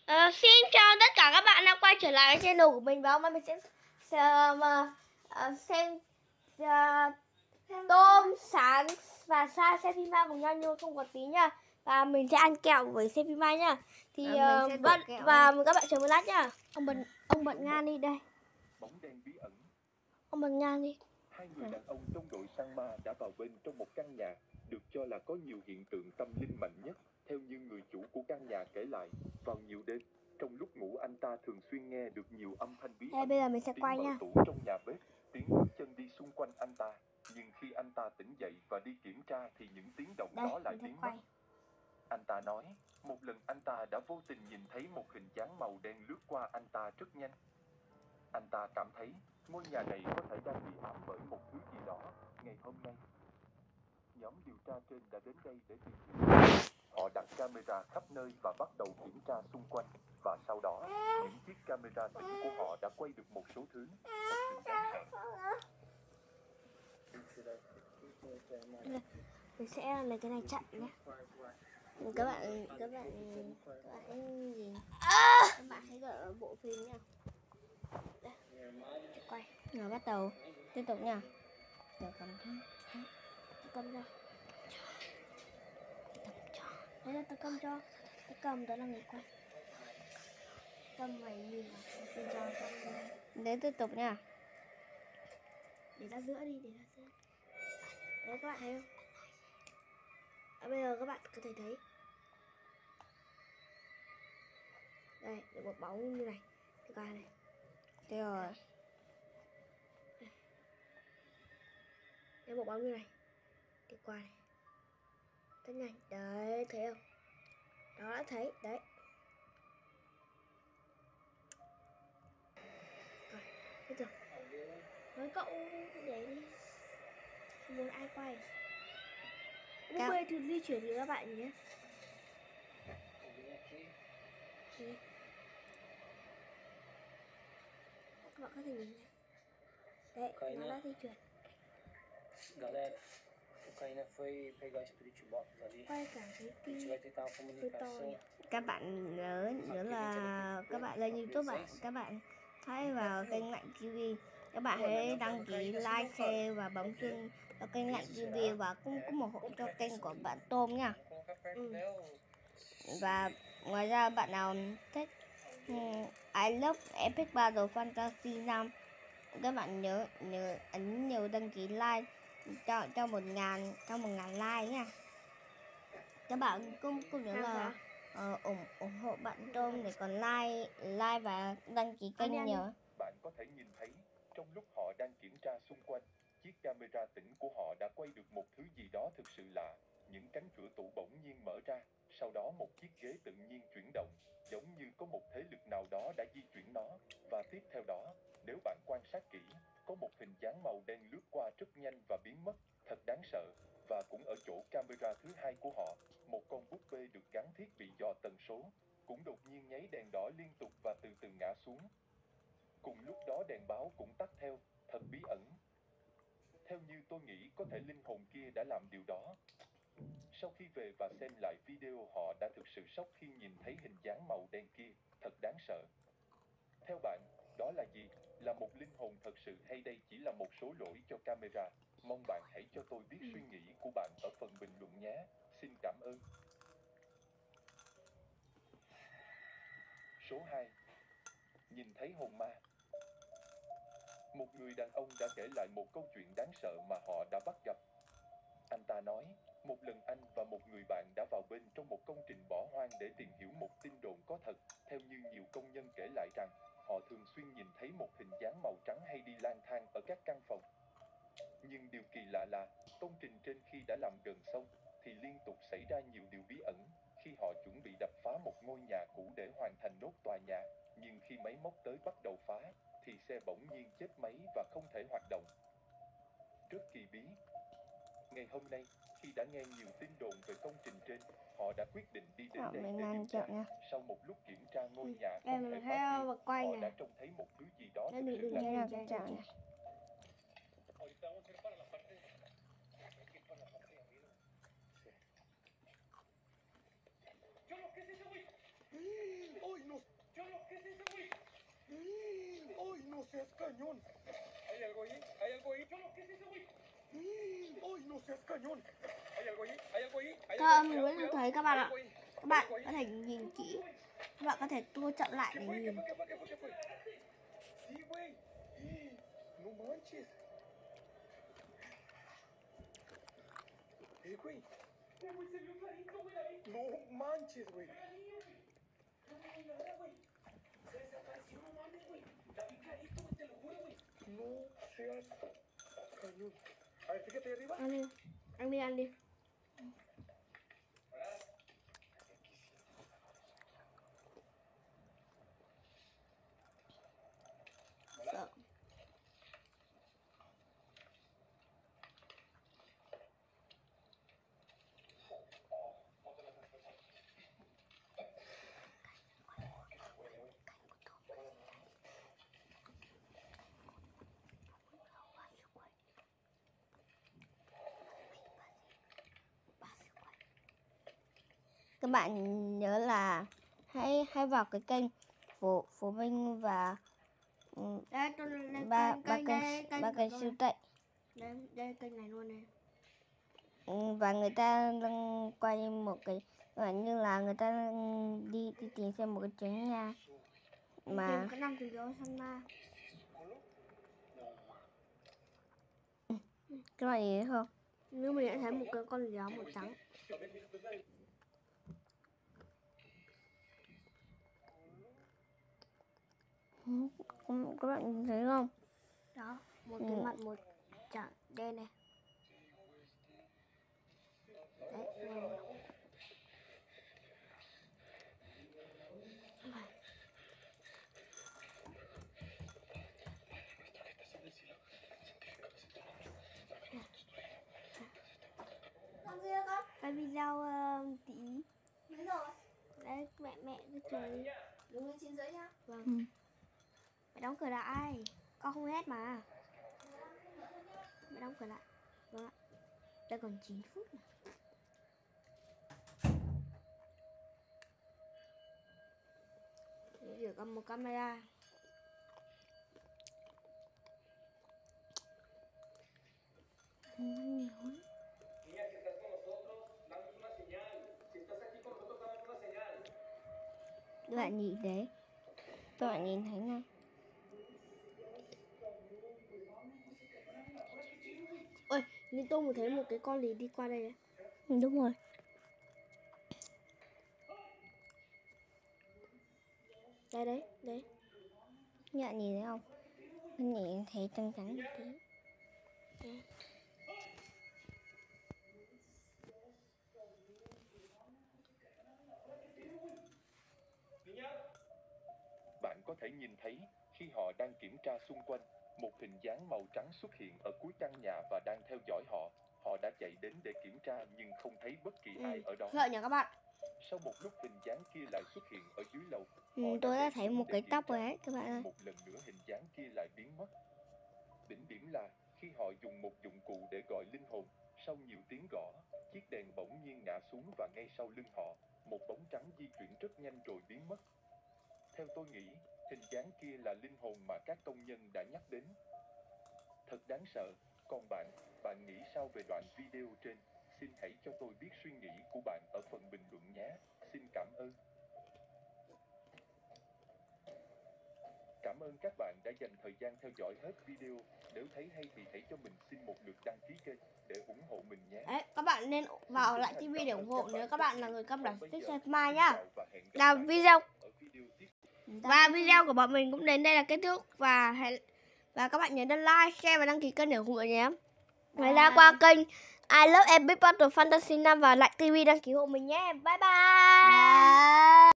Xin chào tất cả các bạn đã quay trở lại cái channel của mình, và hôm nay mình sẽ xem Tôm, Sáng và Sa xem phim ma cùng nhau nhưng không có tí nha. Và mình sẽ ăn kẹo với xem phim ma nha. Thì và mời các bạn chờ một lát nha. Ông bận ngang đi đây. Bóng đen bí ẩn. Ông bận ngang đi. Hai người đàn ông trong đội săn ma đã vào bên trong một căn nhà được cho là có nhiều hiện tượng tâm linh mạnh nhất. Theo như người chủ của căn nhà kể lại, vào nhiều đêm, trong lúc ngủ anh ta thường xuyên nghe được nhiều âm thanh bí ẩn. Bây giờ mình sẽ tiếng quay mở nha. tủ trong nhà bếp, tiếng bước chân đi xung quanh anh ta. Nhưng khi anh ta tỉnh dậy và đi kiểm tra thì những tiếng động đó lại biến mất. Anh ta nói, một lần anh ta đã vô tình nhìn thấy một hình dáng màu đen lướt qua anh ta rất nhanh. Anh ta cảm thấy ngôi nhà này có thể đang bị ám bởi một thứ gì đó. Ngày hôm nay, nhóm điều tra trên đã đến đây để tìm hiểu. Họ đặt camera khắp nơi và bắt đầu kiểm tra xung quanh. Và sau đó, những chiếc camera tĩnh của họ đã quay được một số thứ thật sự đáng sợ. Mình sẽ lấy cái này chặn nhé. Các bạn gì? Các bạn hãy gọi bộ phim nha. Đây, quay. Rồi bắt đầu tiếp tục nha. Giờ cầm cho. Đấy là tao cầm cho. Tao cầm đó là người quay. Cầm mày nhìn vào. Đấy tiếp tục nha. Để ra giữa đi, Đấy các bạn thấy không? Bây giờ các bạn có thể thấy. Đây, được một bóng như này. Cái coi này. Thế rồi. Đây một bóng như này. Cái qua này. Rất nhanh. Đấy, thấy không? Đó đã thấy, đấy. Rồi, tiếp tục. Nói cậu để đi. Muốn ai quay? Búp bê thì di chuyển thì các bạn nhé. Các bạn có thể nhìn này. Đấy, nó đã di chuyển. Galera, o Caína foi pegar o Spirit Box ali. Quay cả cái A gente vai tentar uma comunicação. Các bạn nhớ là các bạn lên YouTube các bạn hãy vào kênh Ngạnh TV. Các bạn hãy đăng ký like, share và bấm chuông cho kênh Ngạnh TV và cũng ủng hộ cho kênh của bạn Tôm nha. Và ngoài ra bạn nào thích I Love Epic Battle Fantasy 5, các bạn nhớ ấn nhiều đăng ký like cho 1.000 like nha. Các bạn cũng nhớ là ủng hộ bạn Tôm để còn like và đăng ký kênh nhiều. Bạn có thể nhìn thấy trong lúc họ đang kiểm tra xung quanh, chiếc camera tĩnh của họ đã quay được một thứ gì đó thực sự lạ. Những cánh cửa tủ bỗng nhiên mở ra, sau đó một chiếc ghế tự nhiên chuyển động, giống như có một thế lực nào đó đã di chuyển nó. Và tiếp theo đó, nếu bạn quan sát kỹ, có một hình dáng màu đen lướt qua rất nhanh và biến mất, thật đáng sợ. Và cũng ở chỗ camera thứ hai của họ, một con búp bê được gắn thiết bị dò tần số, cũng đột nhiên nháy đèn đỏ liên tục và từ từ ngã xuống. Cùng lúc đó đèn báo cũng tắt theo, thật bí ẩn. Theo như tôi nghĩ có thể linh hồn kia đã làm điều đó. Sau khi về và xem lại video, họ đã thực sự sốc khi nhìn thấy hình dáng màu đen kia, thật đáng sợ. Theo bạn, đó là gì? Là một linh hồn thật sự hay đây chỉ là một số lỗi cho camera? Mong bạn hãy cho tôi biết suy nghĩ của bạn ở phần bình luận nhé. Xin cảm ơn. Số 2. Nhìn thấy hồn ma. Một người đàn ông đã kể lại một câu chuyện đáng sợ mà họ đã bắt gặp. Anh ta nói, một lần anh và một người bạn đã vào bên trong một công trình bỏ hoang để tìm hiểu một tin đồn có thật. Theo như nhiều công nhân kể lại rằng, họ thường xuyên nhìn thấy một hình dáng màu trắng hay đi lang thang ở các căn phòng. Nhưng điều kỳ lạ là, công trình trên khi đã làm gần xong, thì liên tục xảy ra nhiều điều bí ẩn. Khi họ chuẩn bị đập phá một ngôi nhà cũ để hoàn thành nốt tòa nhà, nhưng khi máy móc tới bắt đầu phá, thì xe bỗng nhiên chết máy và không thể hoạt động. Rất kỳ bí. Ngày hôm nay, khi đã nghe nhiều tin đồn về công trình trên, họ đã quyết định đi đến đây để điều tra. Sau một lúc kiểm tra ngôi nhà không thể phát hiện, họ đã trông thấy một thứ gì đó thực sự là ¡Ay, no seas cañón! ¿Hay algo ahí? ¿Hay algo ahí? Cholo, ¿qué es eso, güey? ¡Ay, no seas cañón! ¿Hay algo ahí? ¿Hay algo ahí? ¿Hay Các algo bạn ahí? vẫn thấy các bạn ạ. Các bạn có thể nhìn kỹ. Các bạn có thể tua chậm lại để nhìn. ¿Qué fue? Sí, güey. No manches. Güey. Güey, se vio clarito, güey, ahí. No manches, güey. No vi nada, güey. Se desapareció, no mames, güey. La vi clarito, güey, te lo juro, güey. No seas cañón. A ver, fíjate ahí arriba. Ăn đi. Sợ. Các bạn nhớ là hãy vào cái kênh Phú Minh và ba kênh siêu tệ. Đây kênh này luôn này. Và người ta đang quay một cái như là người ta đang đi tìm xem một cái trứng nha mà Tìm cái năm từ gió săn ma. các bạn nhìn thấy không? Nếu mình đã thấy một cái con gió màu trắng. Các bạn nhìn thấy không? Đó, một cái mặt một chảng đen này. Đấy, cái video tí. Đúng rồi. Đấy, mẹ cứ chơi. Đứng lên trên dưới nhá. Vâng. Mẹ đóng cửa lại. Con không hết mà. Mẹ đóng cửa lại. Vâng ạ. Đây còn 9 phút nữa. Để được một camera. Các bạn nhìn đấy. Các bạn nhìn thấy không? Ôi, nhưng tôi mới thấy một cái con gì đi qua đây đấy. Đúng rồi. Đấy. Các bạn nhìn thấy không? Các bạn nhìn thấy trắng trắng như thế. Đấy. Bạn có thể nhìn thấy khi họ đang kiểm tra xung quanh, một hình dáng màu trắng xuất hiện ở cuối căn nhà và đang theo dõi họ. Họ đã chạy đến để kiểm tra nhưng không thấy bất kỳ ai ở đó. Sợ nhỉ các bạn. Sau một lúc hình dáng kia lại xuất hiện ở dưới lầu. Tôi đã thấy một cái tóc rồi đấy các bạn ơi. Một lần nữa hình dáng kia lại biến mất. Đỉnh điểm là khi họ dùng một dụng cụ để gọi linh hồn, sau nhiều tiếng gõ, chiếc đèn bỗng nhiên ngã xuống và ngay sau lưng họ, một bóng trắng di chuyển rất nhanh rồi biến mất. Theo tôi nghĩ, hình dáng kia là linh hồn mà các công nhân đã nhắc đến. Thật đáng sợ. Còn bạn nghĩ sao về đoạn video trên? Xin hãy cho tôi biết suy nghĩ của bạn ở phần bình luận nhé. Xin cảm ơn. Cảm ơn các bạn đã dành thời gian theo dõi hết video. Nếu thấy hay thì hãy cho mình xin một lượt đăng ký kênh để ủng hộ mình nhé. Đấy, các bạn nên vào lại TV để ủng hộ nếu các bạn là người căm đặt tích mai nhá. Là video và video của bọn mình cũng đến đây là kết thúc và các bạn nhớ đăng like, share và đăng ký kênh để ủng hộ nhé. Ngoài ra qua kênh I Love Epic Battle Fantasy 5 và Lại TV đăng ký hộ mình nhé. Bye bye.